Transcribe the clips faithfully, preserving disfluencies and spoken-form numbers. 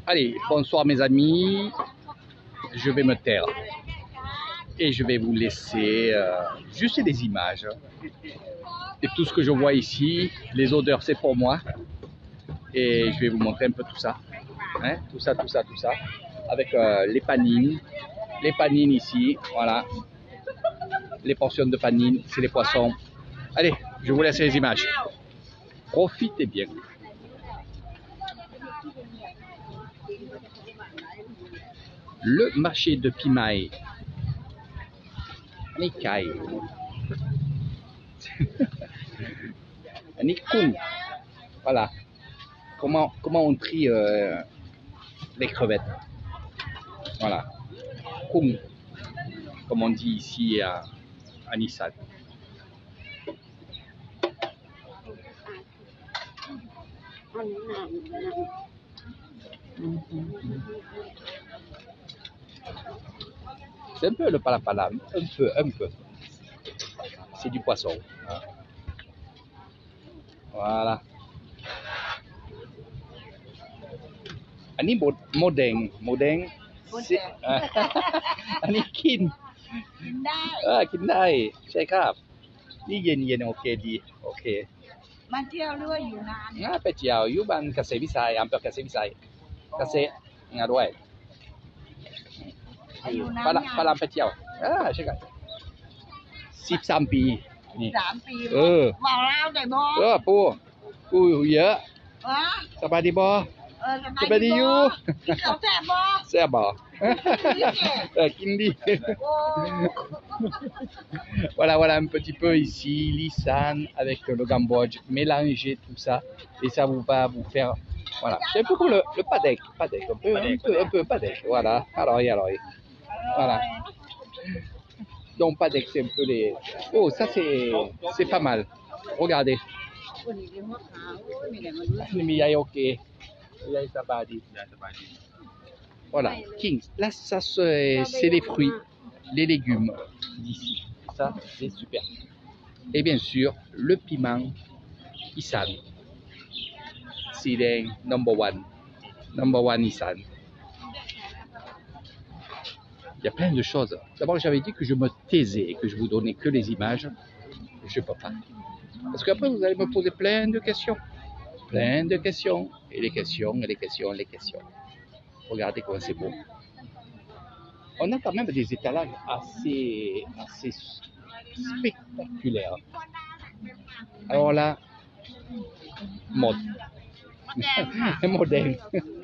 Allez, bonsoir mes amis. Je vais me taire. Et je vais vous laisser euh, juste des images. Et tout ce que je vois ici, les odeurs, c'est pour moi. Et je vais vous montrer un peu tout ça. Hein, tout ça, tout ça, tout ça. Avec euh, les panines. Les panines ici, voilà. Les portions de panines, c'est les poissons. Allez, je vous laisse les images. Profitez bien. Le marché de Pimae. Nikai. Nikun. Voilà. Comment, comment on trie euh, les crevettes. Voilà. Kung. Comme on dit ici à, à Nissan. C'est un peu le palapala, un peu, un peu. C'est du poisson. Hein. Voilà. Ani modeng, modeng. C'est. Ani kin. กินได้อ่ากินได้ใช่ครับนี่เย็นเย็นโอเคดีโอเคมาเที่ยวด้วยอยู่นานอ่าไปเที่ยวอยู่บ้านเกษตรวิสัยอำเภอเกษตรวิสัยเกษตรงานด้วยอยู่นานพลังพลังไปเที่ยวอ่าใช่ครับสิบสามปีนี่สามปีเออบอกเล่าได้บ่เออปูปูเยอะเออสบายดีบ่เออสบายดีอยู่กินข้าวแซ่บบ่แซ่บบ่เออกินดีโอ้ Voilà, voilà un petit peu ici, l'Issan avec le Cambodge, mélanger tout ça et ça vous va vous faire, voilà, c'est un peu comme le, le padek, padek, un peu, un peu, un peu padek, voilà, alors, alors, voilà. Donc padek, c'est un peu les, oh ça c'est, c'est pas mal, regardez. Voilà, Kings, là ça c'est les fruits, les légumes d'ici. Ça, c'est super. Et bien sûr, le piment Isan. C'est number one. Number one Isan. Il y a plein de choses. D'abord, j'avais dit que je me taisais et que je vous donnais que les images. Je ne peux pas. Parce qu'après, vous allez me poser plein de questions. Plein de questions. Et les questions, et les questions, et les questions. Regardez comment c'est beau. On a quand même des étalages assez, assez spectaculaires. Alors là, mode. Moderne.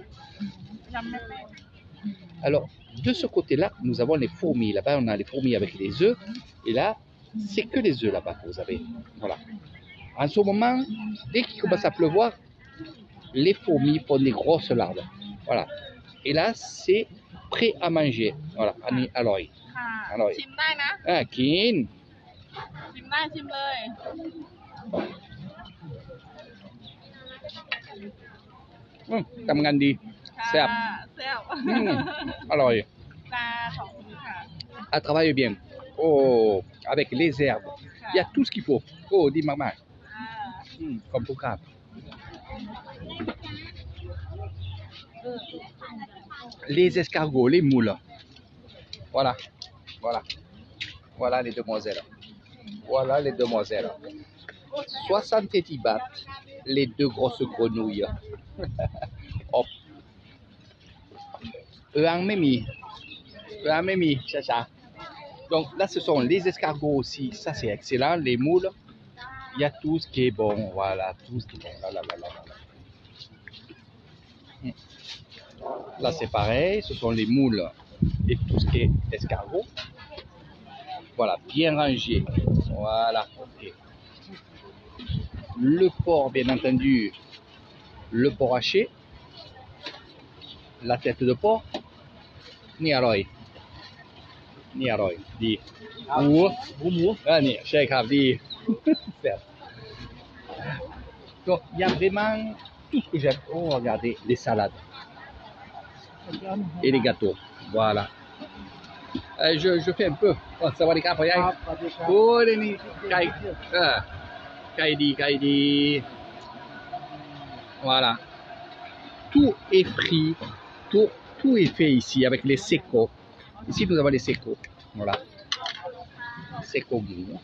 Alors, de ce côté-là, nous avons les fourmis. Là-bas, on a les fourmis avec les œufs. Et là, c'est que les œufs là-bas que vous avez. Voilà. En ce moment, dès qu'il commence à pleuvoir, les fourmis font des grosses larves. Voilà. Et là, c'est prêt à manger. Voilà,อันนี้อร่อยอร่อยชิมได้นะอ่ากินชิมได้ชิมเลยอืมทำงานดีแซ่บแซ่บอืมอร่อยตาขอบคุณค่ะ Elle travaille bien. Oh, avec les herbes. Il y a tout ce qu'il faut. Oh, dis maman. อ่า Hmm, comme pour cap. Les escargots, les moules. Voilà. Voilà. Voilà les demoiselles. Voilà les demoiselles. soixante-dix bahts. Les deux grosses grenouilles. Hop. Eux en mémi. Eux en mémi, c'est ça. Donc là, ce sont les escargots aussi. Ça, c'est excellent. Les moules. Il y a tout ce qui est bon. Voilà. Tout ce qui est bon. Là, là, là, là, là. Là, c'est pareil. Ce sont les moules et tout ce qui est escargot. Voilà. Bien rangé. Voilà. Ok. Le porc, bien entendu. Le porc haché. La tête de porc. Ni aroy. Ni aroy. Dit. Ou. Ah, ni. Chez Kavdi. Donc, il y a vraiment tout ce que j'aime. Oh, regardez, les salades. Et les gâteaux. Voilà. Euh, je, je fais un peu. Oh, ça va les gars, oh, les ni. Kai. Ah. Kaidi, Kaidi. Voilà. Tout est frit tout, tout est fait ici avec les secos. Ici, nous avons les secos. Voilà. Seco green.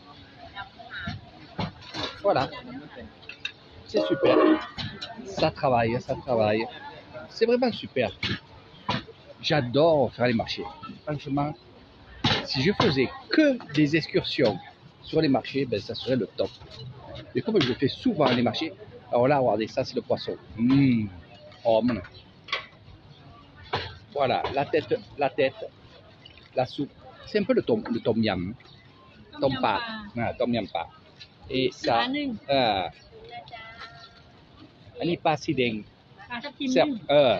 Voilà. C'est super. Ça travaille, ça travaille. C'est vraiment super. J'adore faire les marchés. Franchement, si je faisais que des excursions sur les marchés, ben, ça serait le top. Et comme je fais souvent les marchés, alors là, regardez, ça c'est le poisson. Mmh. Oh, mon. Voilà, la tête, la tête, la soupe. C'est un peu le tom, le tom yam. Tom pa. Ah, tom yam pa. Et ça, euh, ani pa si deng. Euh,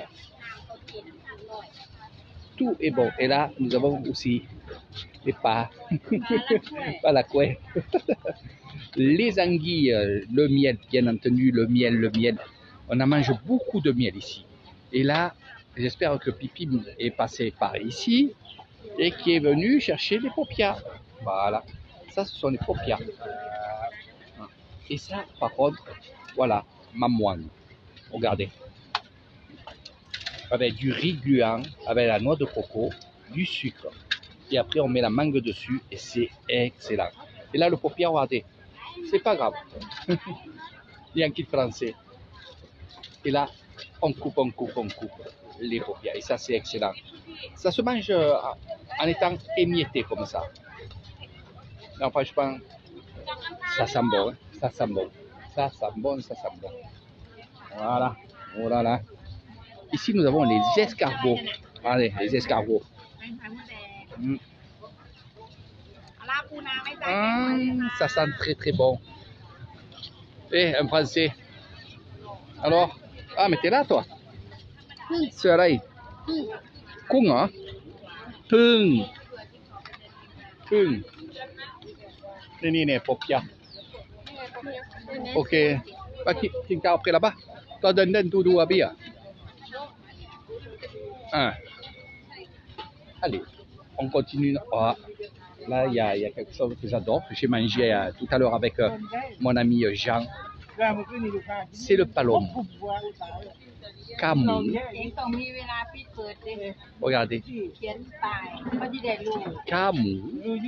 tout est bon. Et là, nous avons aussi les pas. Voilà quoi. Les anguilles, le miel, bien entendu, le miel, le miel. On en mange beaucoup de miel ici. Et là, j'espère que Pipi est passé par ici et qui est venu chercher les paupières. Voilà. Ça, ce sont les paupières. Et ça, par contre, voilà, ma moine. Regardez. Avec du riz gluant, avec la noix de coco, du sucre. Et après, on met la mangue dessus et c'est excellent. Et là, le paupière, regardez. C'est pas grave. Il y a un kit français. Et là, on coupe, on coupe, on coupe les paupières. Et ça, c'est excellent. Ça se mange en étant émietté comme ça. Non, franchement, ça sent bon. Hein. Ça sent bon. Ça sent bon, ça sent bon. Voilà. Oh là là. Ici, nous avons les escargots. Allez, les escargots. Mmh. Mmh, ça sent très très bon. Eh, un français. Alors, ah, mais t'es là, toi? C'est là. Kung, hein? Pung. Pung. Ni ni ni, popia. Ok. Bah, qui, qui t'a après là-bas? Toi, donne donne tout doux à bien. Hein. Allez, on continue. Oh, là, il y, y a quelque chose que j'adore, que j'ai mangé euh, tout à l'heure avec euh, mon ami Jean. C'est le palomo. Camu. Regardez. Camu.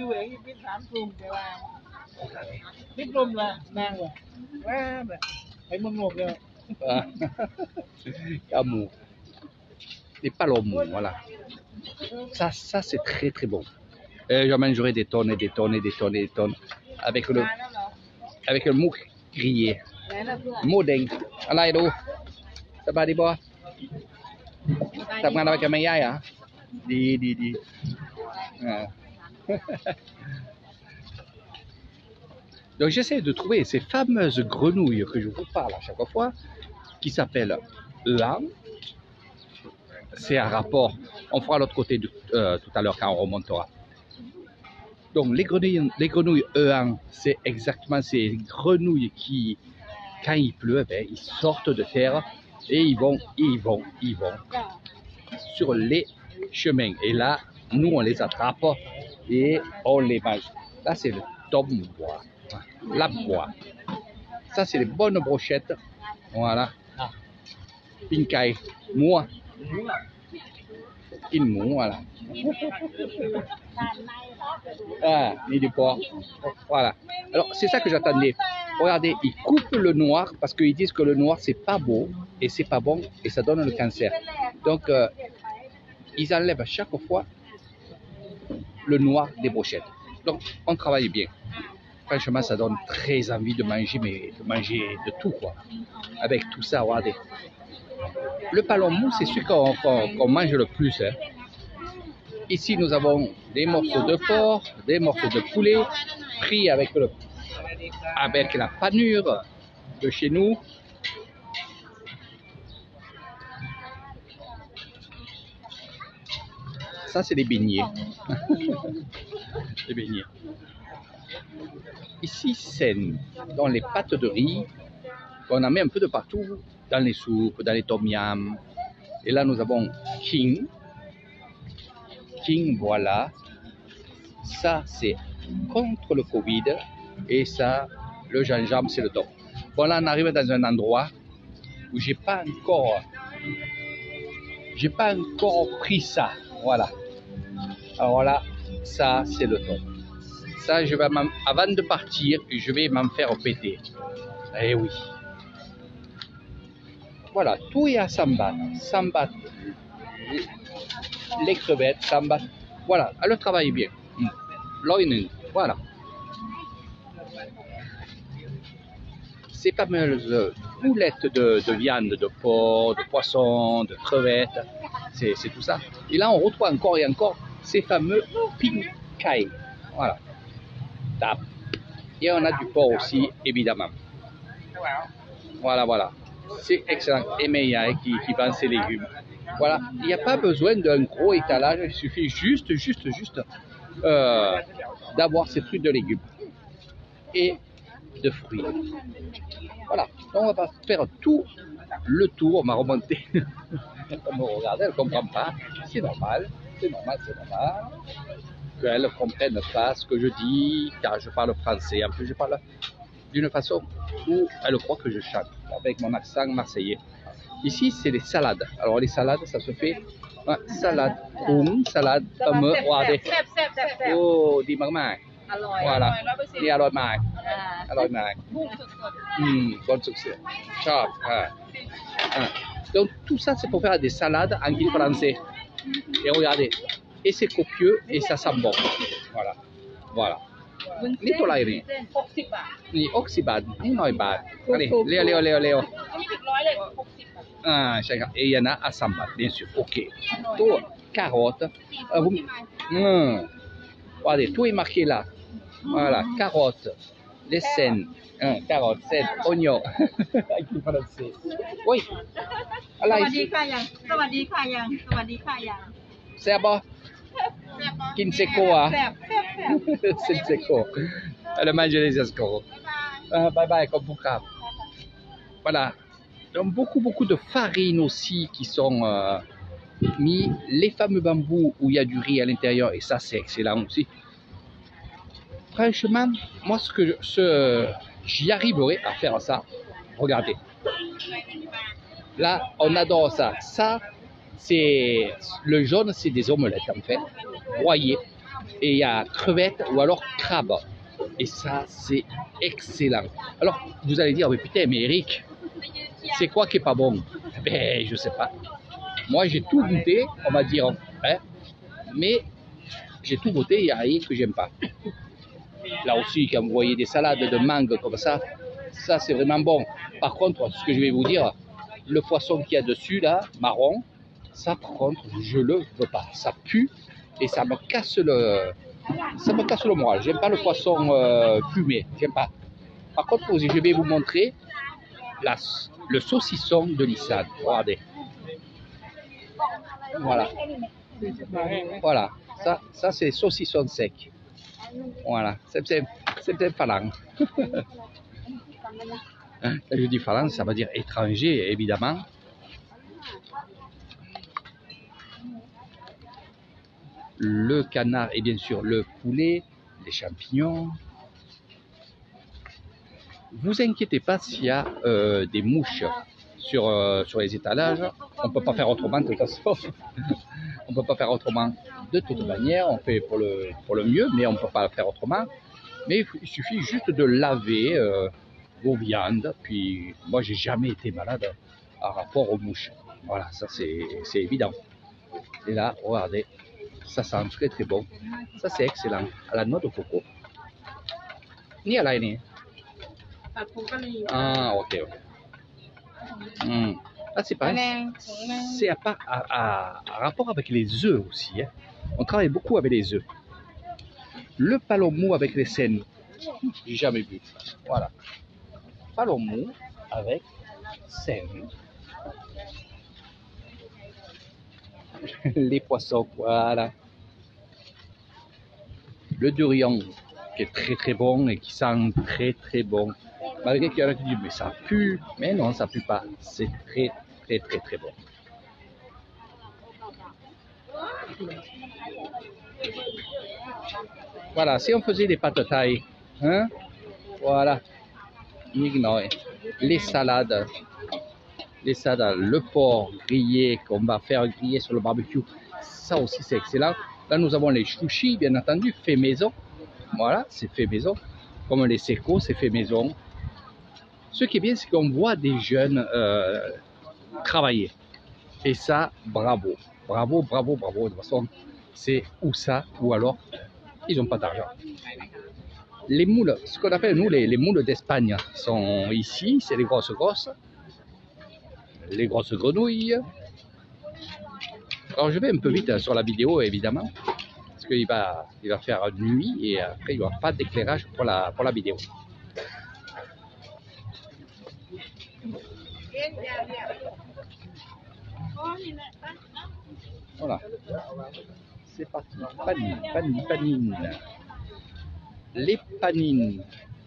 Camu. Les palomos, voilà. Ça, ça c'est très très bon. Euh, je mangerai des tonnes et des tonnes et des tonnes et des tonnes avec le, avec le mouk grillé. Modeng. Allez, do. Ça va, dis-moi. Ça va avec un meilleur, hein? Di, di, di. Ah. Donc, j'essaie de trouver ces fameuses grenouilles que je vous parle à chaque fois, qui s'appellent Eang. C'est un rapport. On fera l'autre côté de, euh, tout à l'heure quand on remontera. Donc, les grenouilles, les grenouilles Eang, c'est exactement ces grenouilles qui, quand il pleut, ben, ils sortent de terre et ils vont, ils vont, ils vont sur les chemins. Et là, nous, on les attrape et on les mange. Là, c'est le tom bois, la bois. Ça, c'est les bonnes brochettes. Voilà. Pinkai, moi. In mou, voilà. Ah, ni du porc. Voilà. Alors, c'est ça que j'attendais. Regardez, ils coupent le noir parce qu'ils disent que le noir, c'est pas beau et c'est pas bon et ça donne le cancer. Donc, euh, ils enlèvent à chaque fois le noir des brochettes. Donc, on travaille bien. Franchement, ça donne très envie de manger, mais de manger de tout, quoi. Avec tout ça, regardez. Le palomo, c'est celui qu'on qu'on, qu'on mange le plus. Hein. Ici, nous avons des morceaux de porc, des morceaux de poulet, pris avec, le, avec la panure de chez nous. Ça, c'est des beignets. Des beignets. Ici, c'est dans les pâtes de riz qu'on en met un peu de partout, dans les soupes, dans les tom yam. Et là, nous avons King. King, voilà. Ça, c'est contre le Covid. Et ça, le gingembre, c'est le top. Bon, là, on arrive dans un endroit où j'ai pas encore... j'ai pas encore pris ça. Voilà. Alors là, ça, c'est le top. Ça, je vais avant de partir, je vais m'en faire péter. Eh oui. Voilà, tout est à cent bahts. cent bahts. Les crevettes, cent bahts. Voilà, elle travaille bien. Loinen, voilà. Ces fameuses boulettes de, de viande, de porc, de poisson, de crevettes, c'est tout ça. Et là, on retrouve encore et encore ces fameux ping kai. Voilà. Tap. Et on a du porc aussi, évidemment. Voilà, voilà. C'est excellent. Et Meia qui, qui vend ses légumes. Voilà. Il n'y a pas besoin d'un gros étalage. Il suffit juste, juste, juste euh, d'avoir ces trucs de légumes. Et de fruits. Voilà. Donc on va faire tout le tour. On va remonter. On me regarde, elle ne comprend pas. C'est normal. C'est normal, c'est normal. Qu'elle ne comprenne pas ce que je dis, car je parle français. En plus, je parle d'une façon où elle croit que je chante, avec mon accent marseillais. Ici, c'est les salades. Alors, les salades, ça se fait hein, salade, une salade, pomme, regardez. Oh, dis maman. Voilà. Ni à l'autre main. À l'autre main. Hum, bon succès. Chop. Ah. Ah. Donc, tout ça, c'est pour faire des salades en guide français. Et regardez. Et c'est copieux et ça sent bon. Voilà. Voilà. Ni toi là, ni. Ni oxybad, ni noibad. Allez, Léo, Léo, Léo, Léo. Ah, et il y en a à cent bahts, bien sûr. Ok. Tout, carottes. Euh, vous... mmh. Regardez, tout est marqué là. Voilà, carottes, les scènes. Hein, carottes, scènes, oignons. Oui. Allah, c'est bon. Kinseko, c'est le seko. Elle mange les escargots. Uh, bye bye, comme pour cap. Voilà. Donc beaucoup, beaucoup de farine aussi qui sont euh, mis. Les fameux bambous où il y a du riz à l'intérieur et ça c'est excellent aussi. Franchement, moi ce que je, ce, j'y arriverai à faire ça. Regardez. Là, on adore ça. Ça, c'est le jaune, c'est des omelettes en fait, broyées. Et il y a crevettes ou alors crabes. Et ça, c'est excellent. Alors, vous allez dire, mais putain, mais Eric, c'est quoi qui est pas bon? Ben, je sais pas. Moi, j'ai tout goûté, on va dire, hein, mais j'ai tout goûté, il n'y a rien que j'aime pas. Là aussi, quand vous voyez des salades de mangue comme ça, ça, c'est vraiment bon. Par contre, ce que je vais vous dire, le poisson qu'il y a dessus, là, marron, ça, par contre, je le veux pas. Ça pue et ça me casse le... Ça me casse le moral. J'aime pas le poisson euh, fumé. J'aime pas. Par contre, je vais vous montrer la, le saucisson de l'Islande. Regardez. Voilà. Voilà. Ça, ça c'est saucisson sec. Voilà. C'est peut-être falang. Quand je dis falang, ça veut dire étranger, évidemment. Le canard et bien sûr le poulet, les champignons. Vous inquiétez pas s'il y a euh, des mouches sur, euh, sur les étalages. On ne peut pas faire autrement de toute façon. On ne peut pas faire autrement de toute manière. On fait pour le, pour le mieux, mais on ne peut pas faire autrement. Mais il suffit juste de laver euh, vos viandes. Puis moi, j'ai jamais été malade par rapport aux mouches. Voilà, ça c'est évident. Et là, regardez. Ça sent très très bon. Ça c'est excellent. À la noix de coco. Ni à l'aîné. Ah, ok, ok. Mmh. Là c'est pareil. C'est à, à, à, à rapport avec les œufs aussi. Hein. On travaille beaucoup avec les œufs. Le palomou avec les scènes. J'ai jamais vu. Voilà. Palomou avec scènes. Les poissons, voilà. Le durian qui est très très bon et qui sent très très bon. Malgré qu'il y en a qui disent mais ça pue, mais non ça pue pas. C'est très très très très bon. Voilà, si on faisait des pâtes thaï, hein, voilà, les salades. les salades, le porc grillé qu'on va faire griller sur le barbecue, ça aussi c'est excellent. Là nous avons les chouchis, bien entendu, fait maison. Voilà, c'est fait maison. Comme les secos, c'est fait maison. Ce qui est bien, c'est qu'on voit des jeunes euh, travailler. Et ça, bravo. Bravo, bravo, bravo. De toute façon, c'est ou ça, ou alors, ils n'ont pas d'argent. Les moules, ce qu'on appelle nous les, les moules d'Espagne, sont ici. C'est les grosses grosses. Les grosses grenouilles. Alors, je vais un peu vite sur la vidéo, évidemment. Parce qu'il va, il va faire nuit et après, il n'y aura pas d'éclairage pour la, pour la vidéo. Voilà. C'est parti. Panine, panine, panine. Les panines.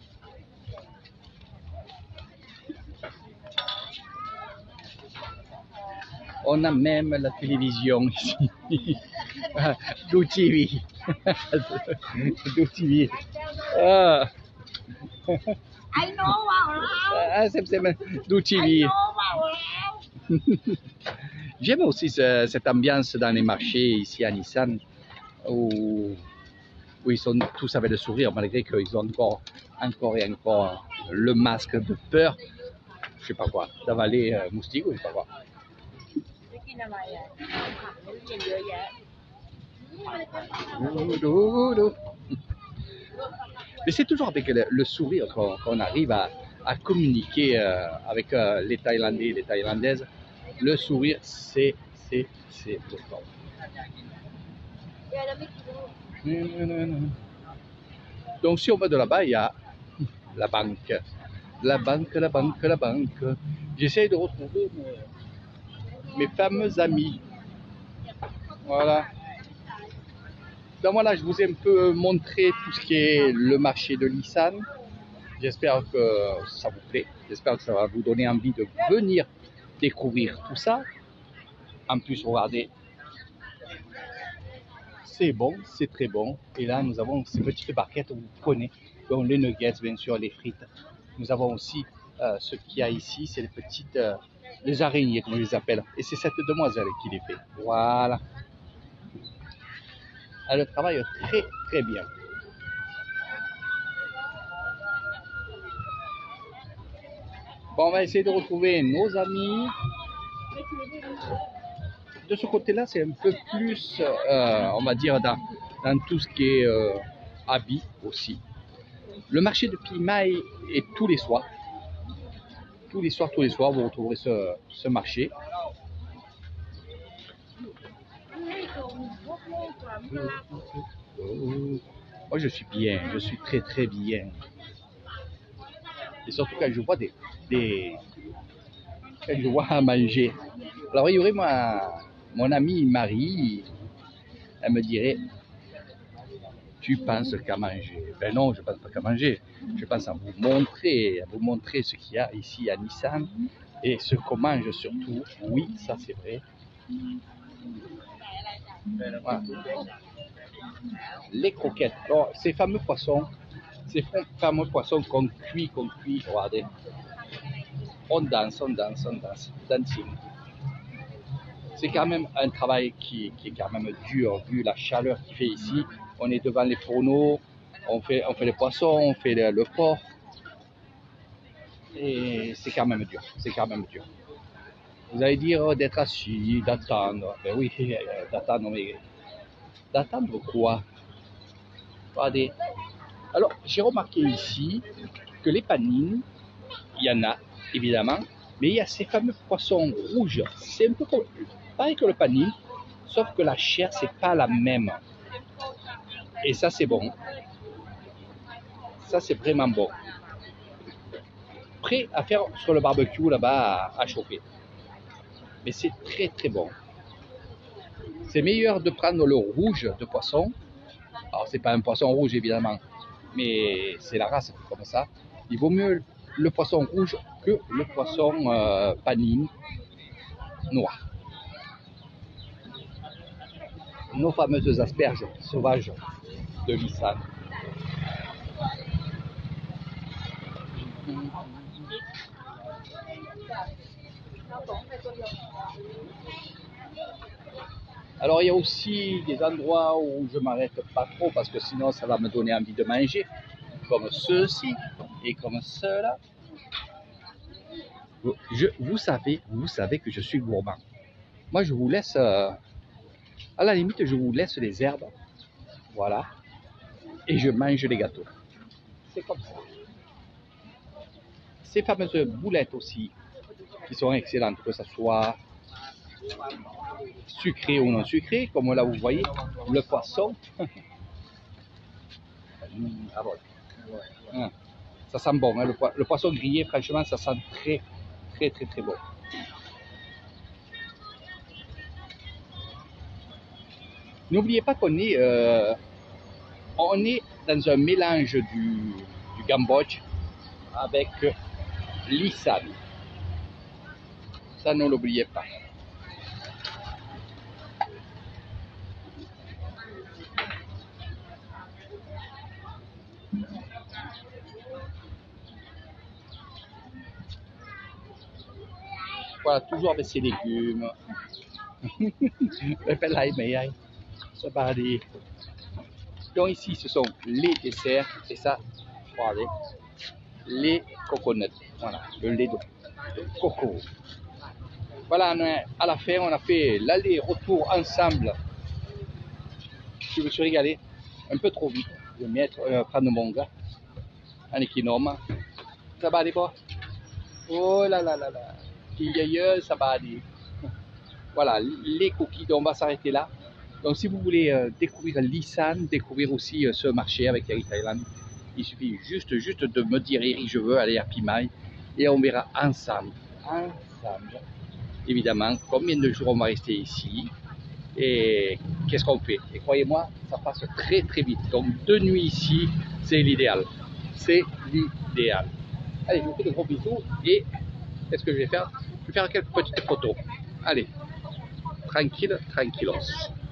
On a même la télévision ici. Do T V. Do T V. Ah. Anh nô vào đâu? Ah, c'est c'est Do T Anh V. nô vào đâu? J'aime aussi ce, cette ambiance dans les marchés ici à Nissan où, où ils sont tous avec le sourire malgré qu'ils ont encore, encore et encore le masque de peur, je sais pas quoi, d'avaler euh, moustique ou je sais pas quoi. Mais c'est toujours avec le, le sourire qu'on qu'on arrive à, à communiquer euh, avec euh, les Thaïlandais et les Thaïlandaises. Le sourire, c'est, c'est, c'est le top. Donc si on va de là-bas, il y a la banque. La banque, la banque, la banque. J'essaie de retrouver mes, mes fameux amis. Voilà. Donc voilà, je vous ai un peu montré tout ce qui est le marché de Nissan. J'espère que ça vous plaît. J'espère que ça va vous donner envie de venir découvrir tout ça. En plus, regardez, c'est bon, c'est très bon. Et là, nous avons ces petites barquettes, vous prenez, donc les nuggets, bien sûr, les frites. Nous avons aussi euh, ce qu'il y a ici, c'est les petites, euh, les araignées, comme je les appelle. Et c'est cette demoiselle qui les fait. Voilà. Elle travaille très, très bien. Bon, on va essayer de retrouver nos amis. De ce côté-là, c'est un peu plus, euh, on va dire, dans, dans tout ce qui est euh, habits aussi. Le marché de Pimaï est tous les soirs. Tous les soirs, tous les soirs, vous retrouverez ce, ce marché. Moi, je suis bien, je suis très, très bien. Et surtout quand je vois des, des quand je vois à manger. Alors, il y aurait ma, mon amie Marie, elle me dirait, tu penses qu'à manger? Ben non, je ne pense pas qu'à manger. Je pense à vous montrer, à vous montrer ce qu'il y a ici à Nissan et ce qu'on mange surtout. Oui, ça c'est vrai. Voilà. Les croquettes. Alors, ces fameux poissons, ces fameux poissons qu'on cuit, qu'on cuit, regardez. On danse, on danse, on danse, dancing. C'est quand même un travail qui, qui est quand même dur, vu la chaleur qu'il fait ici. On est devant les fourneaux, on fait, on fait les poissons, on fait le, le porc. Et c'est quand même dur, c'est quand même dur. Vous allez dire d'être assis, d'attendre. Ben oui, d'attendre, mais d'attendre quoi? Regardez. Alors, j'ai remarqué ici que les panines, il y en a, évidemment, mais il y a ces fameux poissons rouges. C'est un peu comme, pareil que le panine, sauf que la chair, c'est pas la même. Et ça, c'est bon. Ça, c'est vraiment bon. Prêt à faire sur le barbecue là-bas à, à chauffer. Mais c'est très très bon. C'est meilleur de prendre le rouge de poisson. Alors, c'est pas un poisson rouge, évidemment, mais c'est la race comme ça. Il vaut mieux le poisson rouge que le poisson euh, panine noir. Nos fameuses asperges sauvages de Nissan. Alors il y a aussi des endroits où je m'arrête pas trop parce que sinon ça va me donner envie de manger, comme ceux-ci et comme ceux-là. Je, vous savez, vous savez que je suis gourmand. Moi je vous laisse, euh, à la limite je vous laisse les herbes, voilà, et je mange les gâteaux. C'est comme ça. Ces fameuses boulettes aussi, qui sont excellentes, que ce soit sucré ou non sucré, comme là vous voyez, le poisson. Ah bon. Hein. Ça sent bon, hein, le, po le poisson grillé, franchement, ça sent très, très, très, très bon. N'oubliez pas qu'on est, euh, on est dans un mélange du, du Cambodge avec l'Isan. Ça, ne l'oubliez pas. Voilà, toujours avec ses légumes. Donc ici, ce sont les desserts, et ça, regardez, les coconuts. Voilà, le lait de coco. Voilà, à la fin, on a fait l'aller-retour ensemble. Je me suis régalé un peu trop vite. Je vais mettre, euh, prendre mon gars, un équinome. Ça va aller pas? Oh là là là là. Ça va aller. Voilà, les cookies, donc on va s'arrêter là. Donc si vous voulez euh, découvrir l'Isan, découvrir aussi euh, ce marché avec Eric Thailand, il suffit juste, juste de me dire Eric, je veux aller à Pimai et on verra ensemble, ensemble, évidemment, combien de jours on va rester ici et qu'est-ce qu'on fait. Et croyez-moi, ça passe très très vite. Donc deux nuits ici, c'est l'idéal. C'est l'idéal. Allez, je vous fais de gros bisous et qu'est-ce que je vais faire? Je vais faire quelques petites photos. Allez, tranquille, tranquillos.